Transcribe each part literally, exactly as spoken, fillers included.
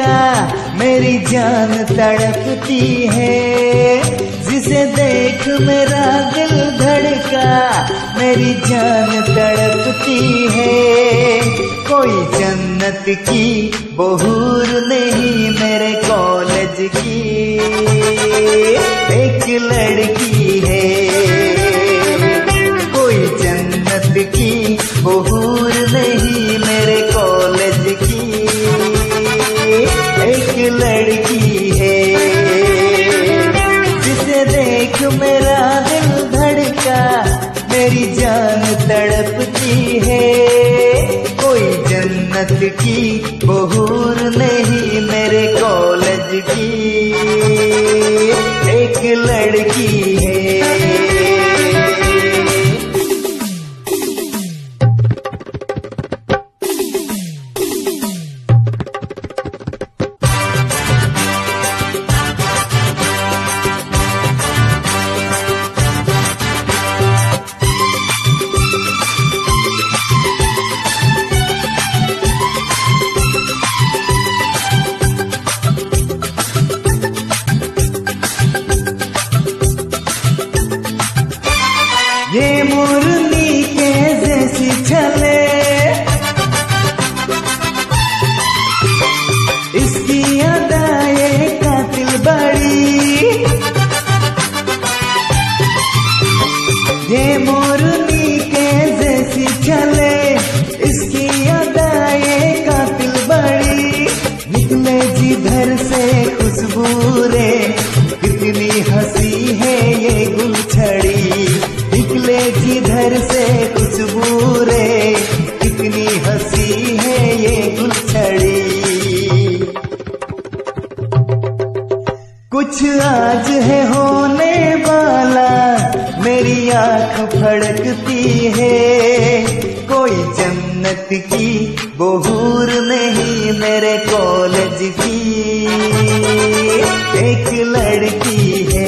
धड़का मेरी जान तड़पती है, जिसे देख मेरा दिल धड़का मेरी जान तड़पती है। कोई जन्नत की बहूर नहीं मेरे कॉलेज की एक लड़की है, कोई जन्नत की बहूर नहीं मेरे कॉलेज की एक लड़की है, जिसे देख मेरा दिल धड़का मेरी जान तड़पती है। कोई जन्नत की बहूर नहीं मेरे कॉलेज की एक लड़की है। ये मुरली के जैसी चले, इसकी अदाएं कातिल बड़ी, ये मुरली के जैसी चले, इसकी अदाएं कातिल बड़ी। निकले जिधर से खुशबू रे, कितनी हंसी है ये गुलछड़ी, निकले जिधर से खुशबू रे, कितनी हंसी है ये गुलछड़ी। कुछ आज है होने वाला मेरी आँख फड़कती है, कोई जन्नत की बहूर नहीं मेरे कॉलेज की एक लड़की है,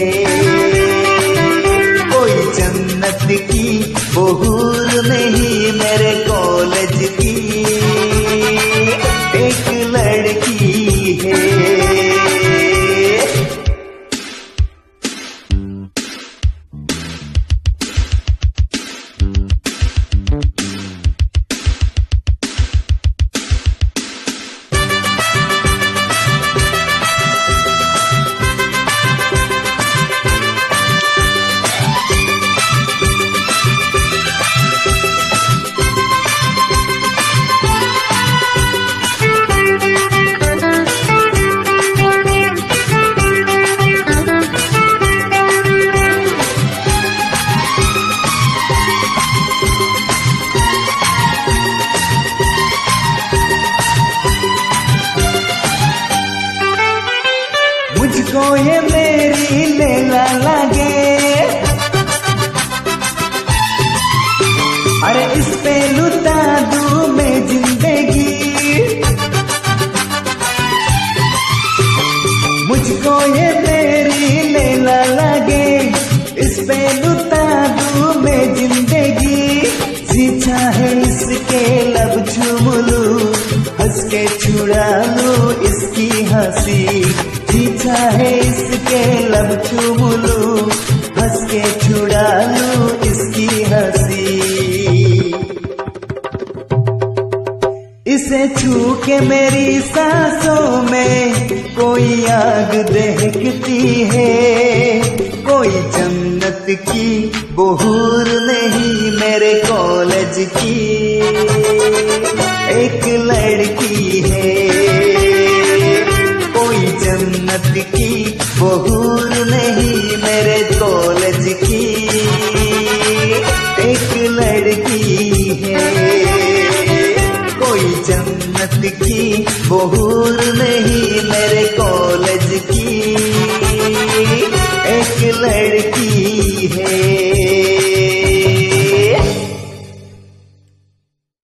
कोई जन्नत की बहूर नहीं मेरे कॉलेज की एक लड़की है। मुझको ये मेरी लैला लगे, अरे इस पे लुटा दूं मैं जिंदगी, मुझको ये मेरी लैला लगे, इस पे लुटा दूं मैं जिंदगी। जी चाहे इसके लब चूम लूं, हंस के छुड़ा लूं इसकी हंसी, जी चाहे इसके लब चूम लूं, हंस के छुड़ा लूं इसकी हंसी। इसे छू के मेरी सांसों में कोई आग दहकती है, कोई जन्नत की बहूर नहीं मेरे कॉलेज की एक लड़की है, कोई जन्नत की बहूर नहीं मेरे कॉलेज की एक लड़की है, कोई जन्नत की बहूर नहीं मेरे कॉलेज की एक लड़की